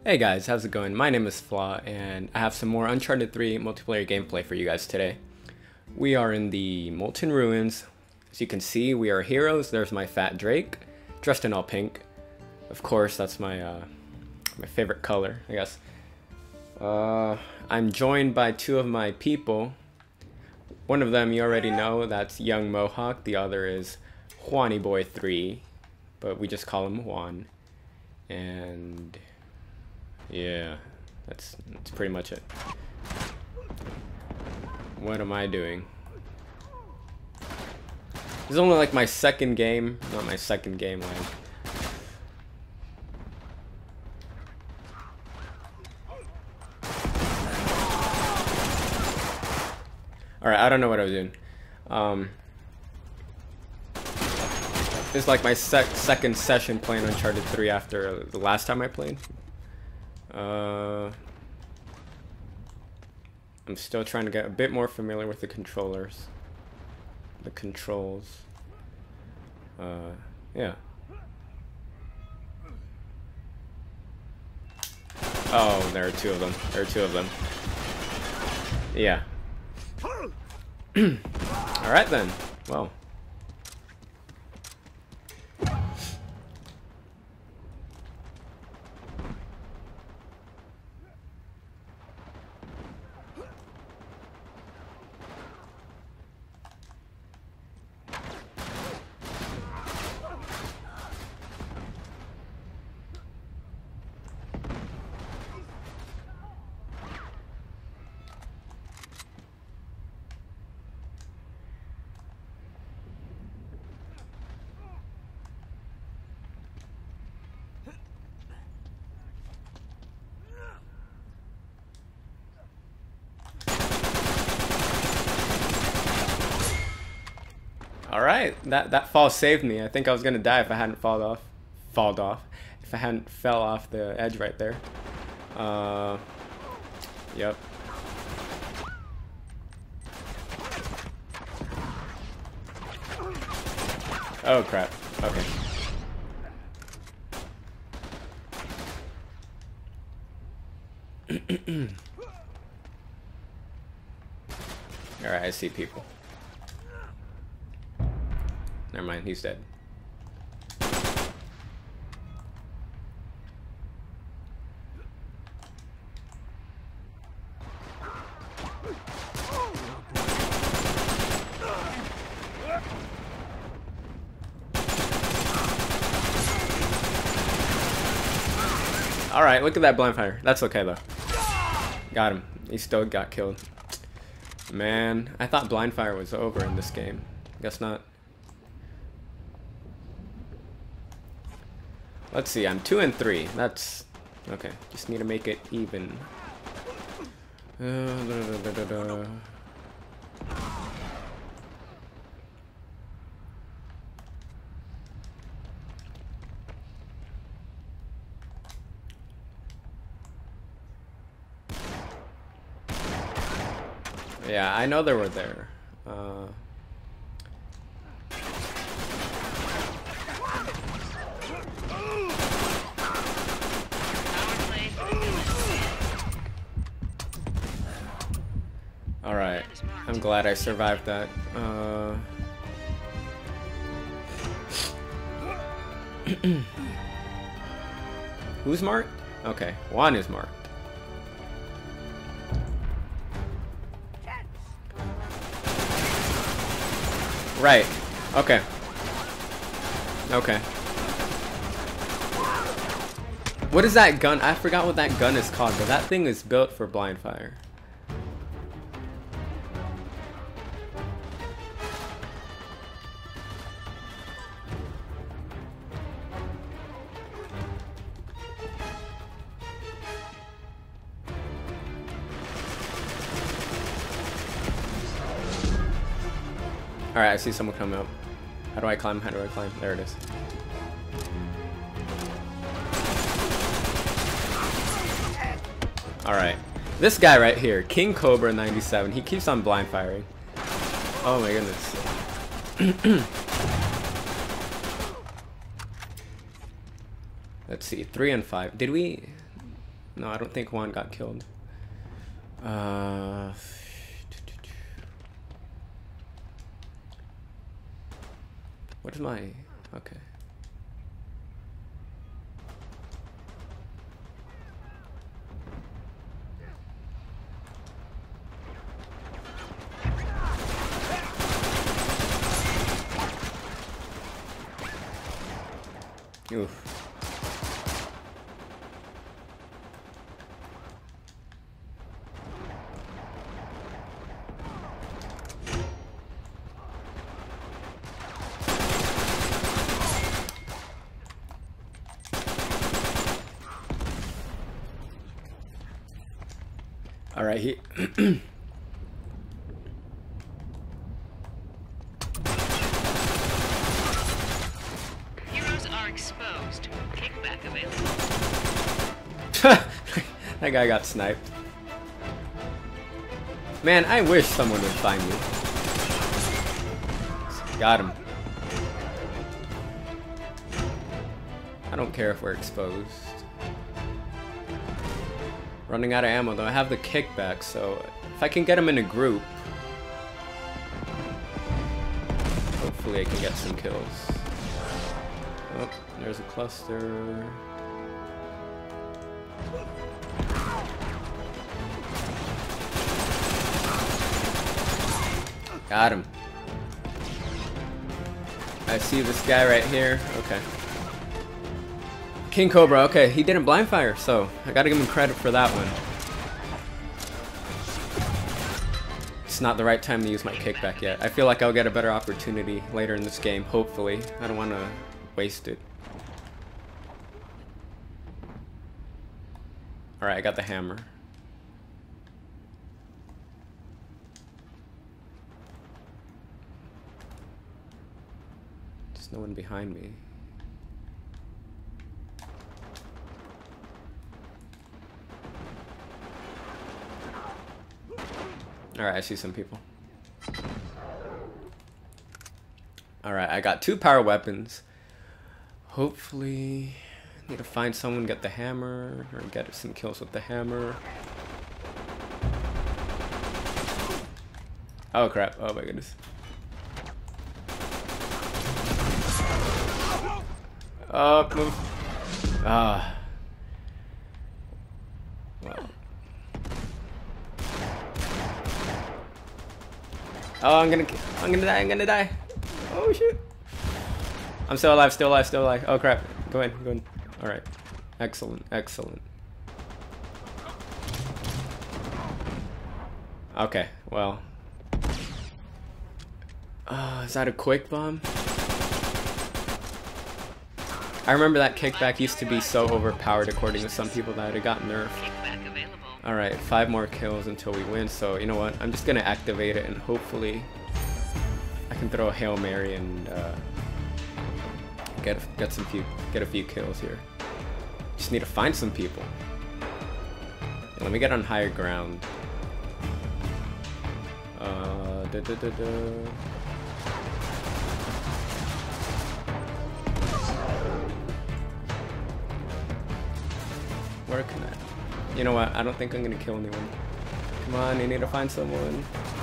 Hey guys, how's it going? My name is Flaw, and I have some more Uncharted 3 multiplayer gameplay for you guys today. We are in the Molten Ruins. As you can see, we are heroes. There's my fat Drake, dressed in all pink. Of course, that's my my favorite color, I guess. I'm joined by two of my people. One of them you already know, that's Young Mohawk. The other is Juany Boy 3, but we just call him Juan. And yeah, that's pretty much it. What am I doing? This is only like my second game, not my second game, like. Alright, I don't know what I was doing. This is like my second session playing Uncharted 3 after the last time I played. I'm still trying to get a bit more familiar with the controllers. The controls. Yeah. Oh, there are two of them. There are two of them. Yeah. Alright then. Well. Alright, that fall saved me. I think I was gonna die if I hadn't fell off. If I hadn't fell off the edge right there. Yep. Oh crap. Okay. Alright, I see people. Never mind, he's dead. Alright, look at that blind fire. That's okay though. Got him. He still got killed. Man, I thought blind fire was over in this game. Guess not. Let's see, I'm 2 and 3. That's okay. Just need to make it even. Yeah, I know they were there. Alright, I'm glad I survived that. Who's marked? Okay, Juan is marked. Right, okay. Okay. What is that gun? I forgot what that gun is called, but that thing is built for blind fire. Alright, I see someone coming up. How do I climb? How do I climb? There it is. Alright. This guy right here, King Cobra 97, he keeps on blind firing. Oh my goodness. Let's see, 3 and 5. Did we... No, I don't think Juan got killed. What is my... Okay. Oof. All right, Heroes are exposed. Kickback available. That guy got sniped. Man, I wish someone would find me. Got him. I don't care if we're exposed. Running out of ammo though. I have the kickback, so if I can get him in a group, hopefully I can get some kills. Oh, there's a cluster. Got him. I see this guy right here. Okay. King Cobra, okay, he didn't blind fire, so I gotta give him credit for that one. It's not the right time to use my kickback yet. I feel like I'll get a better opportunity later in this game, hopefully. I don't want to waste it. Alright, I got the hammer. There's no one behind me. Alright, I see some people. Alright, I got 2 power weapons. Hopefully, I need to find someone, get the hammer, or get some kills with the hammer. Oh crap, oh my goodness. Oh, move. Ah. Well. Oh, I'm gonna die. Oh shit. I'm still alive, still alive. Oh crap. Go in. Alright. Excellent. Okay, well. Is that a quick bomb? I remember that kickback used to be so overpowered according to some people that it got nerfed. Alright, 5 more kills until we win, so you know what? I'm just gonna activate it and hopefully I can throw a Hail Mary and get a few kills here. Just need to find some people. Yeah, let me get on higher ground. Where can I? You know what? I don't think I'm gonna kill anyone. Come on, you need to find someone.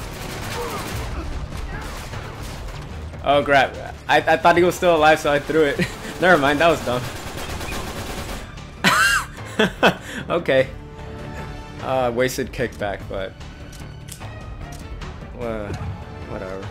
Oh crap! I thought he was still alive, so I threw it. Never mind, that was dumb. Okay. Wasted kickback, but whatever.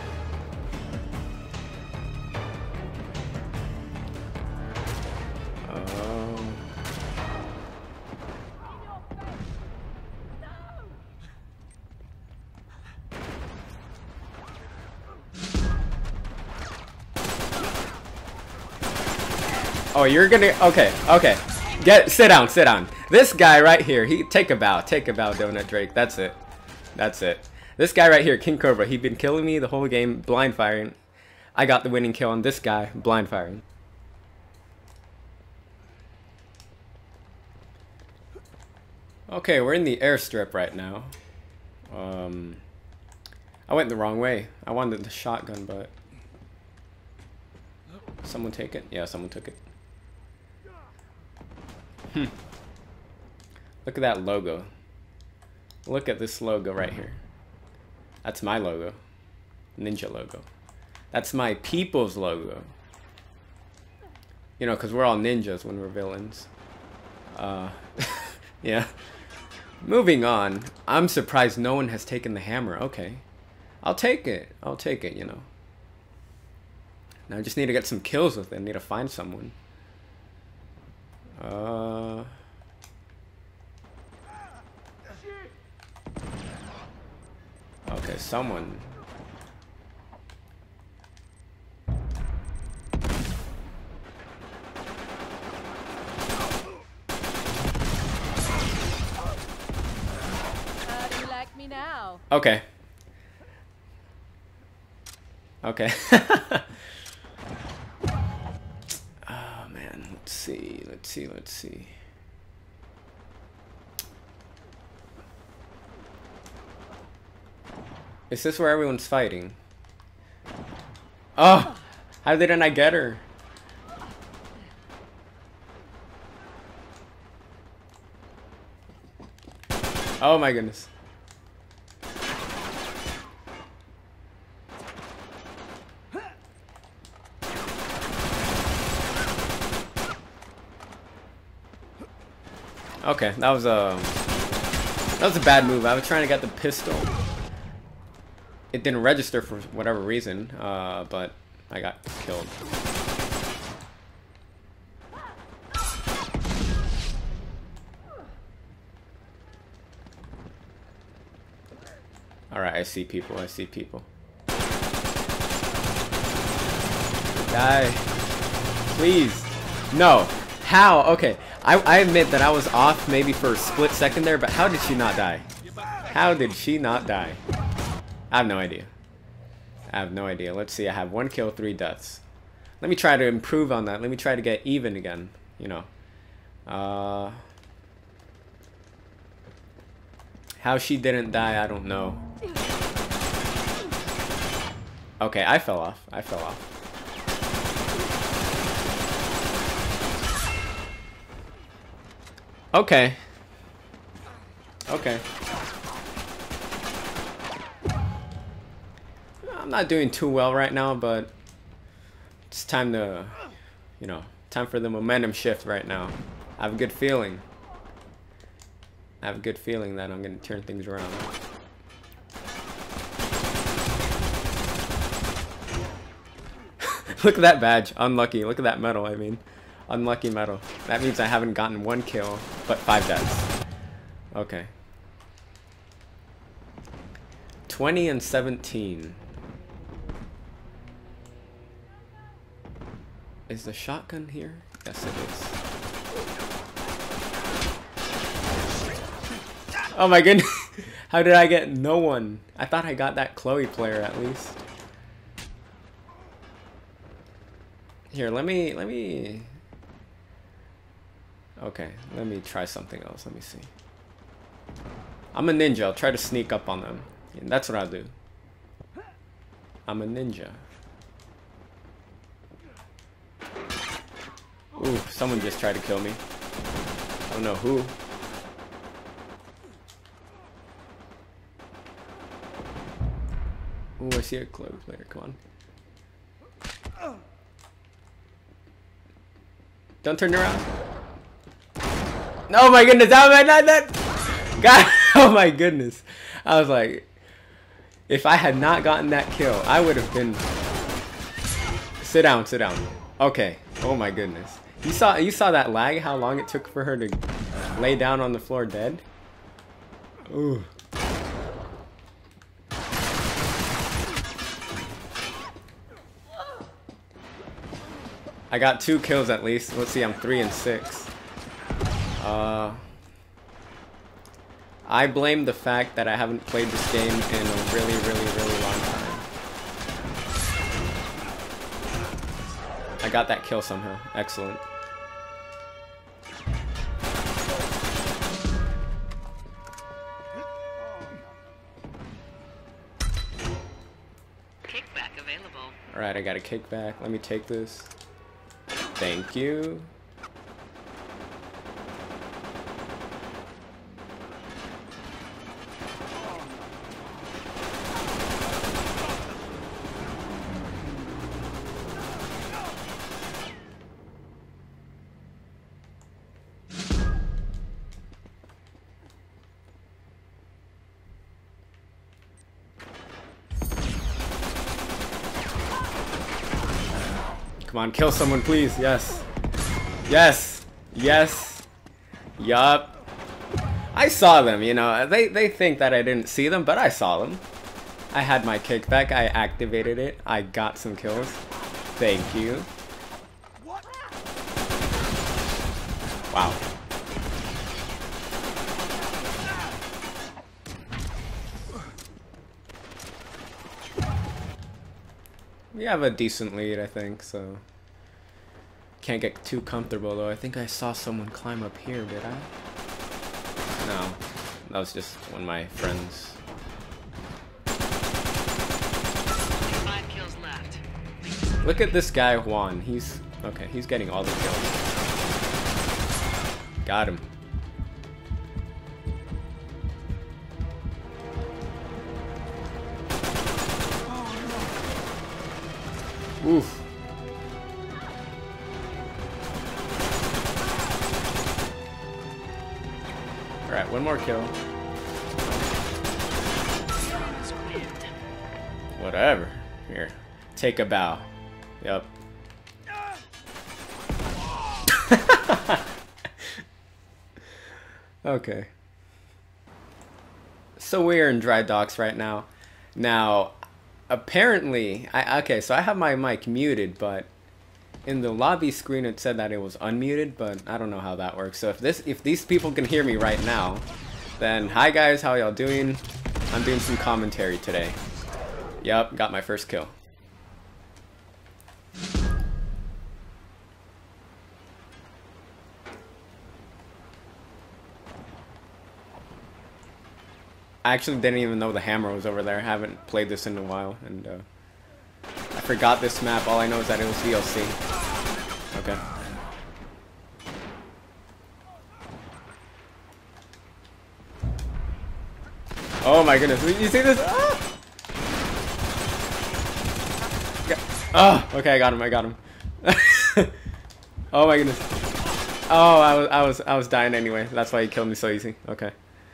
Oh, you're gonna, okay. Sit down. This guy right here, take a bow, Donut Drake. That's it. This guy right here, King Cobra, he'd been killing me the whole game, blind firing. I got the winning kill on this guy, blind firing. Okay, we're in the airstrip right now. I went the wrong way. I wanted the shotgun, but someone take it? Yeah, someone took it. Look at that logo. Look at this logo right here. That's my logo. Ninja logo. That's my people's logo. You know, because we're all ninjas when we're villains. Yeah. Moving on. I'm surprised no one has taken the hammer. Okay. I'll take it. I'll take it, you know. Now I just need to get some kills with it. I need to find someone. Okay, someone. How do you like me now? Okay. Okay. Oh man, let's see. Is this where everyone's fighting? Oh! How didn't I get her? Oh my goodness. Okay, that was a bad move. I was trying to get the pistol. It didn't register for whatever reason, but I got killed. Alright, I see people, Die. Please. No. How? Okay. I admit that I was off maybe for a split second there, but how did she not die? How did she not die? I have no idea. Let's see. I have 1 kill, 3 deaths. Let me try to improve on that. Let me try to get even again. You know. How she didn't die, I don't know. Okay, I fell off. Okay. I'm not doing too well right now, but it's time to, you know, time for the momentum shift right now. I have a good feeling. That I'm going to turn things around. Look at that badge. Unlucky. Look at that medal, I mean. Unlucky medal. That means I haven't gotten 1 kill, but 5 deaths. Okay. 20 and 17. Is the shotgun here? Yes, it is. Oh my goodness. How did I get no one? I thought I got that Chloe player at least. Here, let me... Okay, let me try something else. Let me see. I'm a ninja. I'll try to sneak up on them. And that's what I'll do. I'm a ninja. Ooh, someone just tried to kill me. I don't know who. Ooh, I see a Chloe player. Come on. Don't turn around. Oh my goodness! Oh my God! Oh my goodness! I was like, if I had not gotten that kill, I would have been. Sit down. Okay. Oh my goodness! You saw that lag? How long it took for her to lay down on the floor dead? Ooh. I got 2 kills at least. Let's see, I'm 3 and 6. I blame the fact that I haven't played this game in a really long time. I got that kill somehow. Excellent. Kickback available. Alright, I got a kickback. Let me take this. Thank you. Come on, kill someone, please. Yes. Yes. Yes. Yup. I saw them, you know. They think that I didn't see them, but I saw them. I had my kickback. I activated it. I got some kills. Thank you. Wow. We have a decent lead, I think, so can't get too comfortable though. I think I saw someone climb up here, did I? No, that was just one of my friends. 5 kills left. Look at this guy, Juan. He's okay. He's getting all the kills. Got him. Oof. Alright, one more kill. Whatever. Here. Take a bow. Yep. Okay. So we're in dry docks right now. Now, apparently, okay, so I have my mic muted, but in the lobby screen it said that it was unmuted, but I don't know how that works. So if these people can hear me right now, then hi guys, how y'all doing? I'm doing some commentary today. Yep, got my first kill. I actually didn't even know the hammer was over there. I haven't played this in a while, and I forgot this map. All I know is that it was DLC. Okay. Oh my goodness! You see this? Ah! Oh, okay, I got him. I got him. Oh my goodness! Oh, I was dying anyway. That's why he killed me so easy. Okay.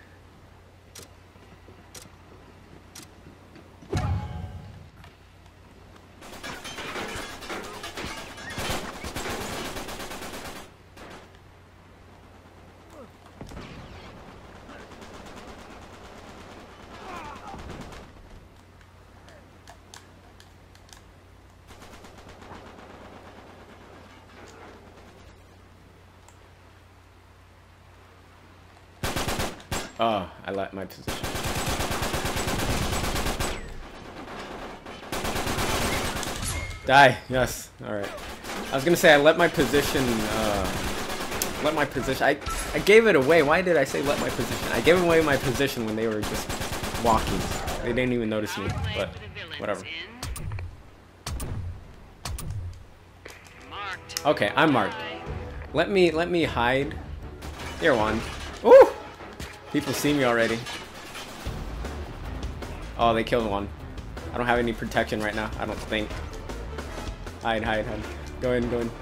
Oh, I like my position. Die, yes. Alright. I was gonna say I let my position, I gave it away. Why did I say let my position? I gave away my position when they were just walking. They didn't even notice me, but whatever. Okay, I'm marked. Let me hide. Here, one. Ooh! People see me already. Oh, they killed one. I don't have any protection right now, I don't think. Hide, hide, hide. Go in, go in.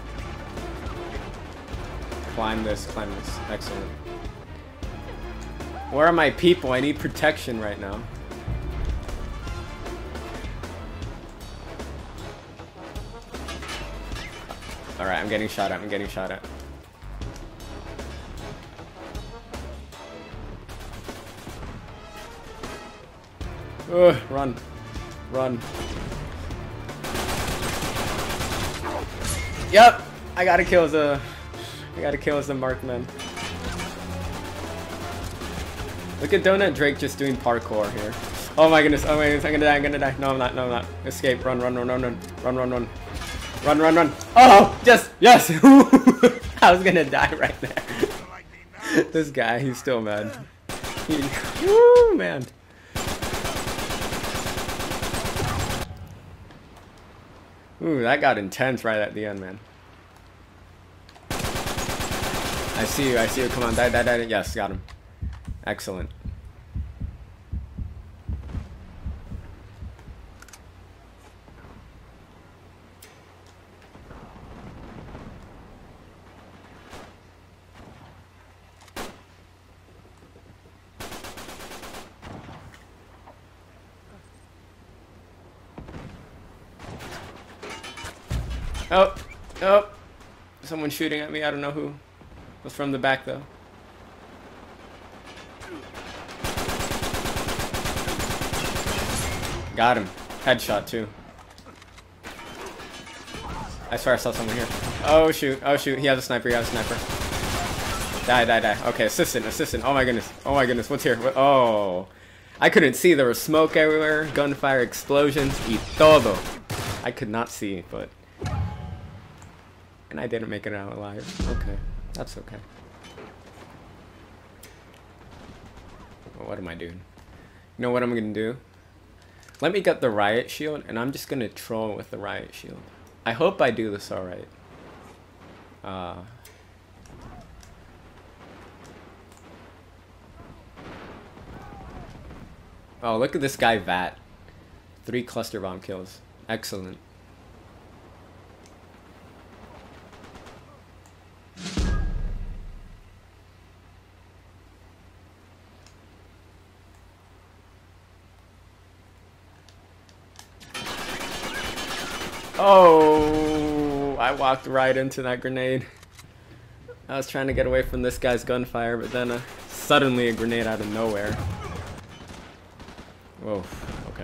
Climb this, climb this. Excellent. Where are my people? I need protection right now. Alright, I'm getting shot at, I'm getting shot at. Ugh, run. Run. Yep! I gotta kill the markman. Look at Donut Drake just doing parkour here. Oh my goodness, oh my goodness, I'm gonna die, I'm gonna die. No, I'm not, no, I'm not. Escape, run, run, run, run, run, run, run, run. Run, run, run. Oh, just, yes! I was gonna die right there. This guy, he's still mad. Woo, man. Ooh, that got intense right at the end, man. I see you, come on, die, die, die, yes, got him. Excellent. Oh, Oh, someone shooting at me. I don't know who. It was from the back though. Got him. Headshot too. I swear I saw someone here. Oh shoot. Oh shoot. He has a sniper. He has a sniper. Die, die, die. Okay, assistant, assistant. Oh my goodness. Oh my goodness. What's here? What? Oh. I couldn't see. There was smoke everywhere. Gunfire, explosions. Y todo. I could not see, but... And I didn't make it out alive. Okay. That's okay. Well, what am I doing? You know what I'm gonna do? Let me get the riot shield, and I'm just gonna troll with the riot shield. I hope I do this alright. Oh, look at this guy, Vat. 3 cluster bomb kills. Excellent. Oh, I walked right into that grenade. I was trying to get away from this guy's gunfire, but then suddenly a grenade out of nowhere. Whoa, okay.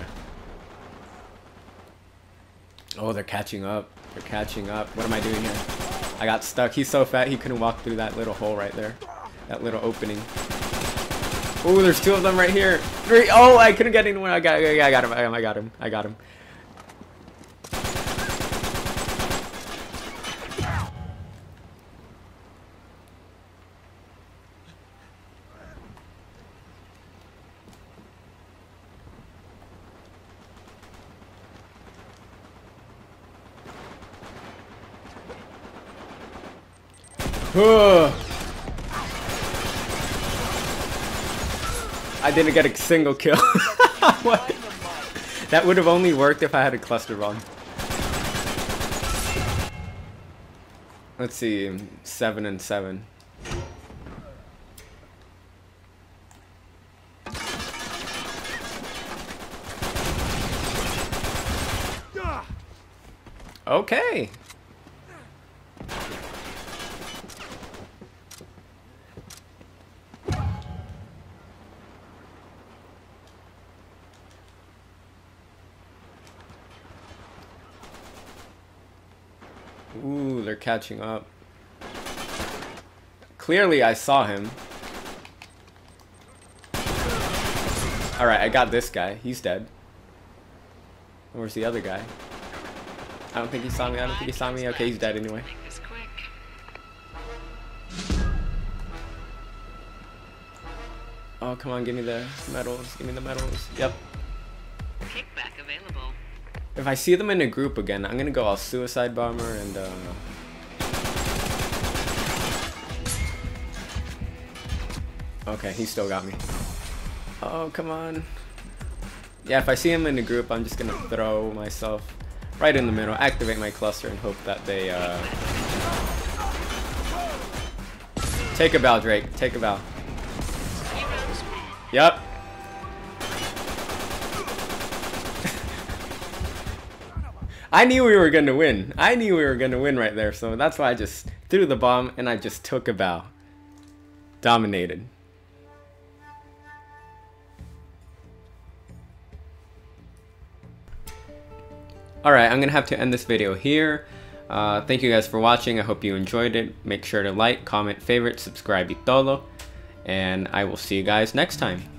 Oh, they're catching up. They're catching up. What am I doing here? I got stuck. He's so fat he couldn't walk through that little hole right there. That little opening. Oh, there's 2 of them right here. 3. Oh, I couldn't get anywhere. I got him. I got him. I got him. I didn't get a single kill. What? That would have only worked if I had a cluster bomb. Let's see, 7 and 7. Okay. Ooh, they're catching up. Clearly, I saw him. Alright, I got this guy. He's dead. Where's the other guy? I don't think he saw me. I don't think he saw me. Okay, he's dead anyway. Oh, come on, give me the medals. Give me the medals. Yep. Kickback available. If I see them in a group again, I'm gonna go all suicide bomber and okay, he still got me. Oh, come on. Yeah, if I see him in a group, I'm just gonna throw myself right in the middle, activate my cluster, and hope that they take a bow, Drake. Take a bow. Yep. I knew we were going to win. I knew we were going to win right there. So that's why I just threw the bomb and I just took a bow. Dominated. Alright, I'm going to have to end this video here. Thank you guys for watching. I hope you enjoyed it. Make sure to like, comment, favorite, subscribe y todo. And I will see you guys next time.